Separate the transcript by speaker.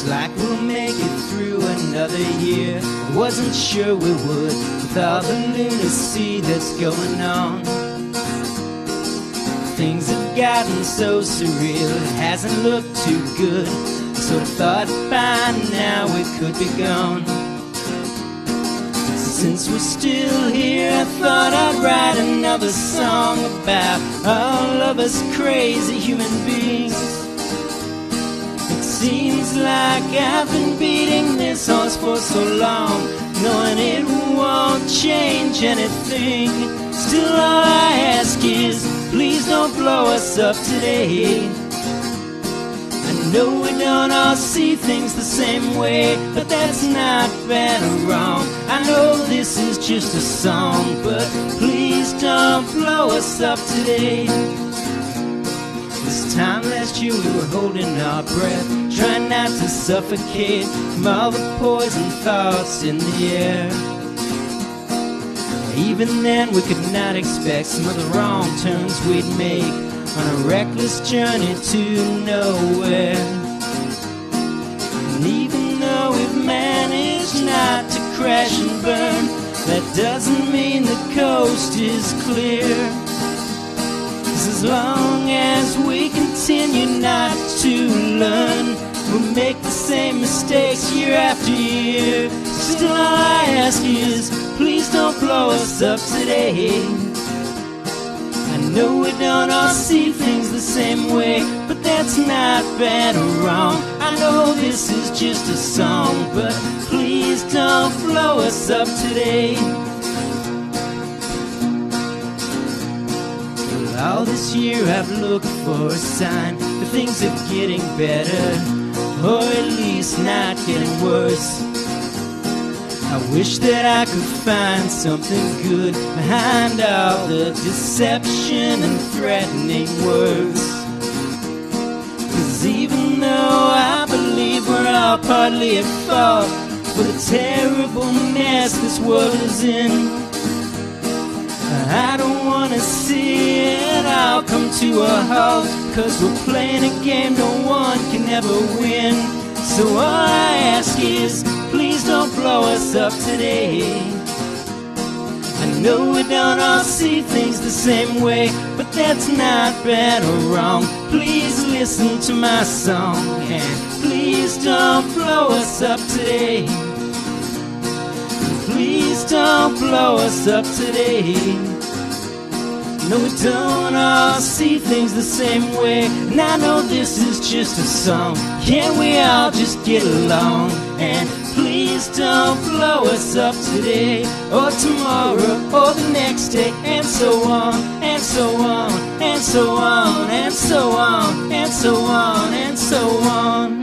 Speaker 1: like we'll make it through another year. Wasn't sure we would with all the lunacy that's going on. Things have gotten so surreal, it hasn't looked too good. Sort of thought by now we could be gone. Since we're still here, I thought I'd write another song about all of us crazy human beings. It seems like I've been beating this horse for so long, knowing it won't change anything. Still all I ask is, please don't blow us up today. I know we don't all see things the same way, but that's not bad or wrong. I know this is just a song, but please don't blow us up today. This time last year we were holding our breath, trying not to suffocate from all the poison thoughts in the air. Even then we could not expect some of the wrong turns we'd make on a reckless journey to nowhere. And even though we've managed not to crash and burn, that doesn't mean the coast is clear. 'Cause as long as we continue not to learn, we'll make the same mistakes year after year. Still all I ask is, please don't blow us up today. I know we don't all see things the same way, but that's not bad or wrong. I know this is just a song, but please don't blow us up today. Well, all this year I've looked for a sign that things are getting better, or at least not getting worse. I wish that I could find something good behind all the deception and threatening words. 'Cause even though I believe we're all partly at fault for the terrible mess this world is in, I don't want to see it all come to a halt, 'cause we're playing a game no one can ever win. So all I ask is, please don't blow us up today. I know we don't all see things the same way, but that's not bad or wrong. Please listen to my song, and please don't blow us up today. Please don't blow us up today. No, we don't all see things the same way, and I know this is just a song. Can't we all just get along? And please don't blow us up today, or tomorrow, or the next day, and so on, and so on, and so on, and so on, and so on, and so on.